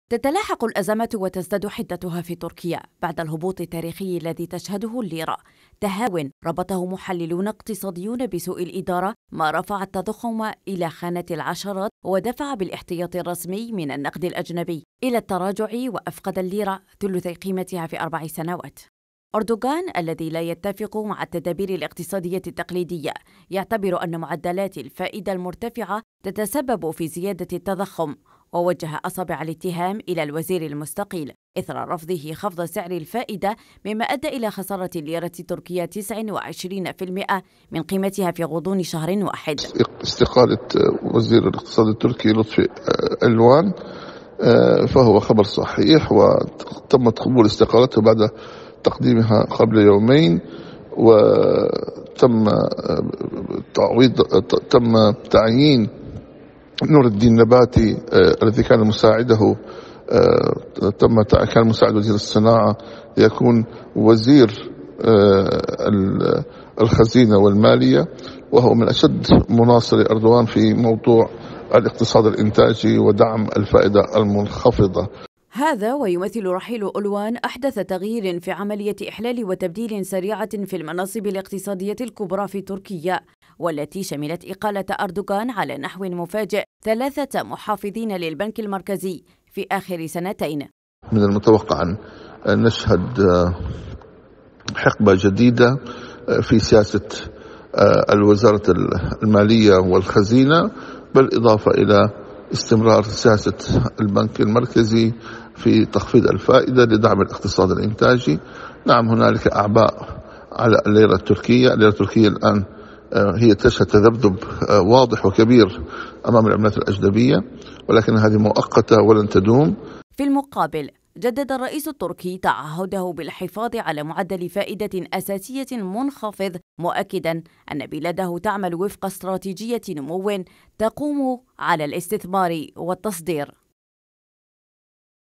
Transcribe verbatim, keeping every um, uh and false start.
تتلاحق الأزمات وتزداد حدتها في تركيا بعد الهبوط التاريخي الذي تشهده الليرة. تهاون ربطه محللون اقتصاديون بسوء الإدارة ما رفع التضخم إلى خانة العشرات ودفع بالاحتياط الرسمي من النقد الأجنبي إلى التراجع، وأفقد الليرة ثلثي قيمتها في أربع سنوات. أردوغان الذي لا يتفق مع التدابير الاقتصادية التقليدية يعتبر أن معدلات الفائدة المرتفعة تتسبب في زيادة التضخم، ووجه أصابع الاتهام إلى الوزير المستقيل إثر رفضه خفض سعر الفائدة، مما أدى إلى خسارة الليرة التركية تسعة وعشرين بالمئة من قيمتها في غضون شهر واحد. استقالة وزير الاقتصاد التركي لطفي ألوان فهو خبر صحيح، وتم قبول استقالته بعد تقديمها قبل يومين، وتم تعويض تم تعيين نور الدين نباتي الذي كان مساعده تم كان مساعد وزير الصناعة ليكون وزير الخزينة والمالية، وهو من أشد مناصري أردوغان في موضوع الاقتصاد الإنتاجي ودعم الفائدة المنخفضة. هذا ويمثل رحيل ألوان أحدث تغيير في عملية إحلال وتبديل سريعة في المناصب الاقتصادية الكبرى في تركيا، والتي شملت إقالة أردوغان على نحو مفاجئ ثلاثة محافظين للبنك المركزي في آخر سنتين. من المتوقع أن نشهد حقبة جديدة في سياسة الوزارة المالية والخزينة، بالإضافة إلى استمرار سياسة البنك المركزي في تخفيض الفائدة لدعم الاقتصاد الإنتاجي. نعم، هنالك أعباء على الليرة التركية. الليرة التركية الآن هي تشهد تذبذب واضح وكبير أمام العملات الأجنبية، ولكن هذه مؤقتة ولن تدوم. في المقابل، جدد الرئيس التركي تعهده بالحفاظ على معدل فائدة أساسية منخفض، مؤكدا أن بلاده تعمل وفق استراتيجية نمو تقوم على الاستثمار والتصدير.